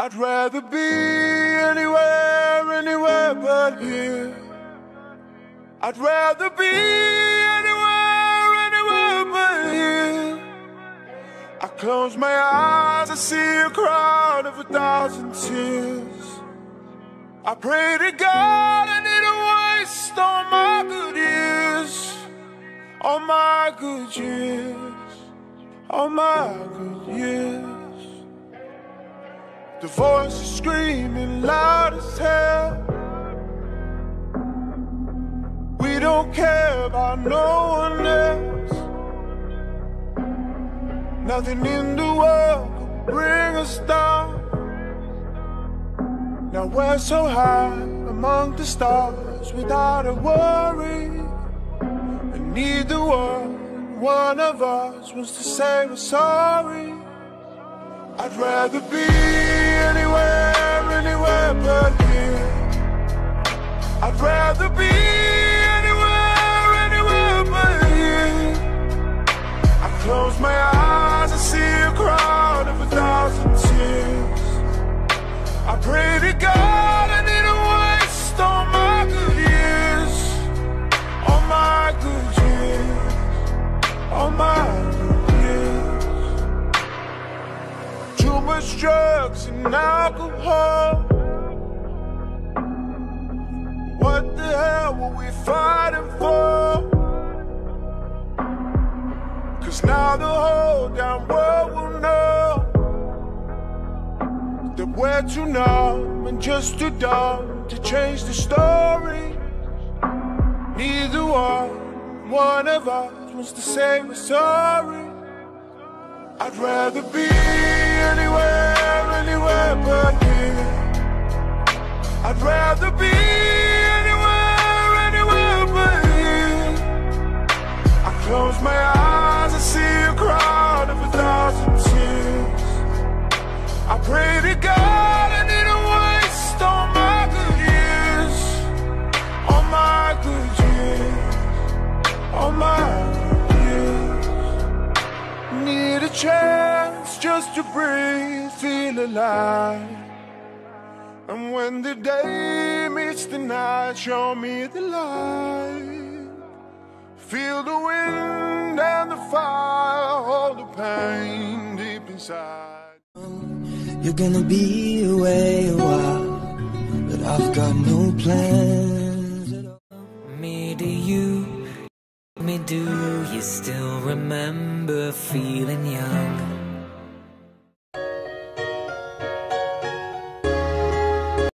I'd rather be anywhere, anywhere but here. I'd rather be anywhere, anywhere but here. I close my eyes, I see a crowd of 1,000 tears. I pray to God I didn't waste all my good years, all my good years, all my good years. The voice is screaming loud as hell. We don't care about no one else. Nothing in the world could bring us down. Now we're so high among the stars without a worry. And neither one of us wants to say we're sorry. I'd rather be anywhere, anywhere but here. I'd rather be anywhere, anywhere but here. I close my eyes, I see a crowd of 1,000 tears. I pray to God I didn't waste all my good years, all my good years, all my good years. Too much drugs and alcohol. What the hell were we fighting for? 'Cause now the whole damn world will know that we're too numb and just too dumb to change the story. Neither one of us wants to say we're sorry. I'd rather be anywhere, anywhere but here. I'd rather be anywhere, anywhere but here. I close my eyes, I see a crowd of 1,000 tears. I pray to God I didn't waste all my good years, all my good years, all my good years. Need a chance just to breathe, feel alive. And when the day meets the night, show me the light. Feel the wind and the fire, hold the pain deep inside. You're gonna be away a while, but I've got no plans at all. Me, do you still remember feeling young?